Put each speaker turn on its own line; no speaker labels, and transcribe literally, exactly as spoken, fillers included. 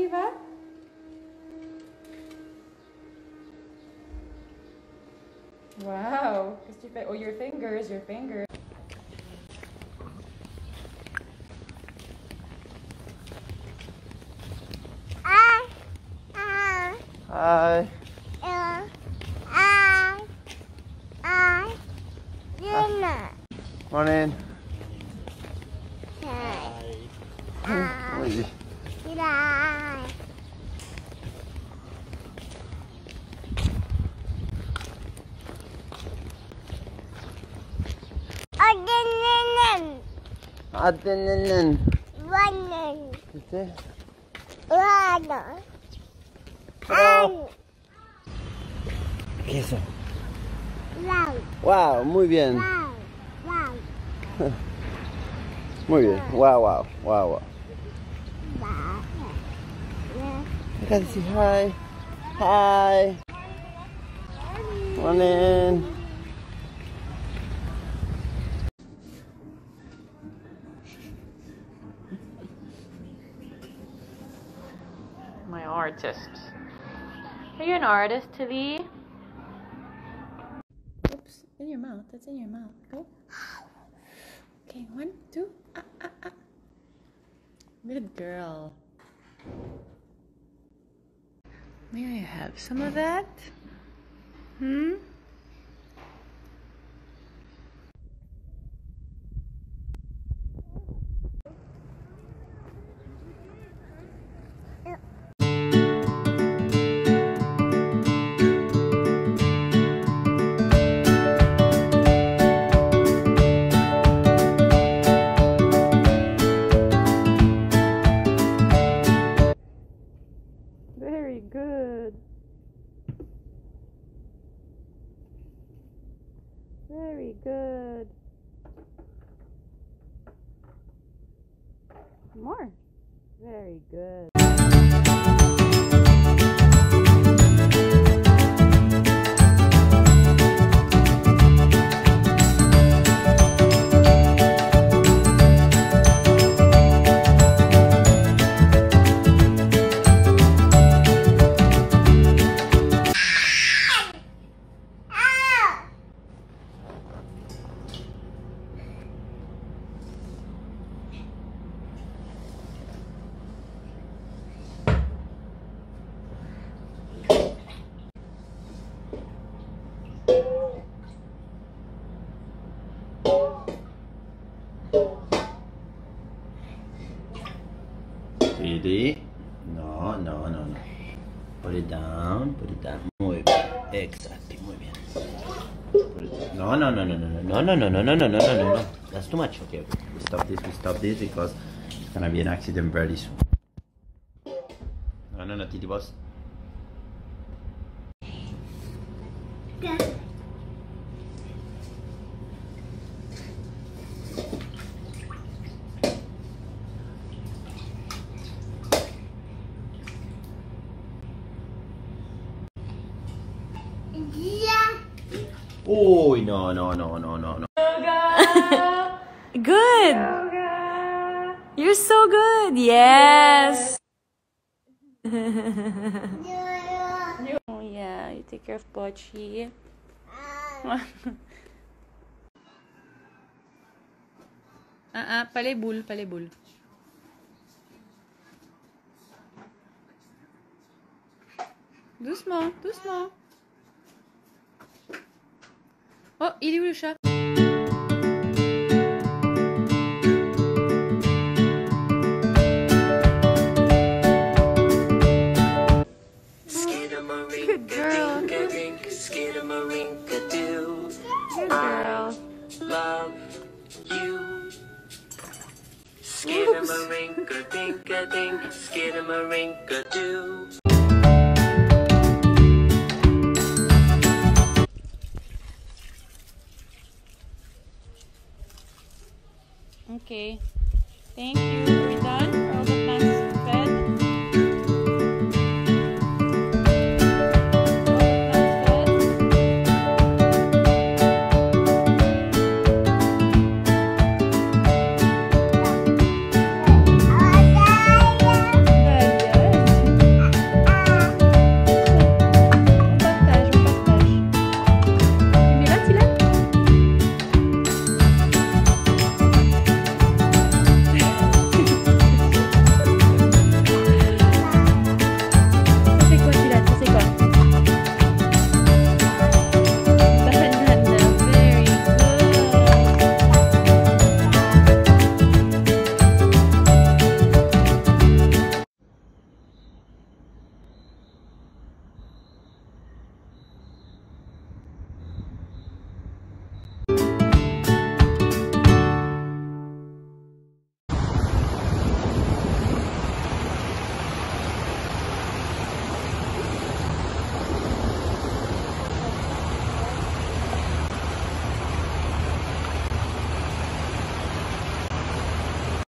di ba? Wow. Oh, your fingers, your fingers.
Hi. Morning. Hi. Oi. Adenen.
Running.
¿Viste?
Running.
Pero... ¿Qué es eso?
Wow.
Wow, muy bien.
Wow. Wow.
Muy bien. Wow, wow, wow, wow.
Wow.
I gotta say hi. Hi. Morning.
My artist. Are you an artist, Tili? Oops, in your mouth. That's in your mouth. Go. Okay, one, two. Ah, ah, ah. Good girl. May I have some of that? Hmm? Very good. Very good. More. Very good.
Ready? No, no, no, no. Put it down, put it down. Muy bien. Exactly, muy bien. Put it down. No, no, no, no, no, no, no, no, no, no, no, no, no, no, no. That's too much. Okay, okay. We stop this, we stop this because it's gonna be an accident very soon. No, no, no, Titi boss. Oh, no, no, no, no, no, no.
Good. Yoga. You're so good. Yes. Oh yeah, you take care of Pochi. Ah ah, palais boule, palais boule. Doucement, doucement. Oh, il est où le chat? Good girl. Good girl.
Love you. Skidamarinka-dinka-dink, skidamarinka-doo.
Okay. Thank you. Are we done?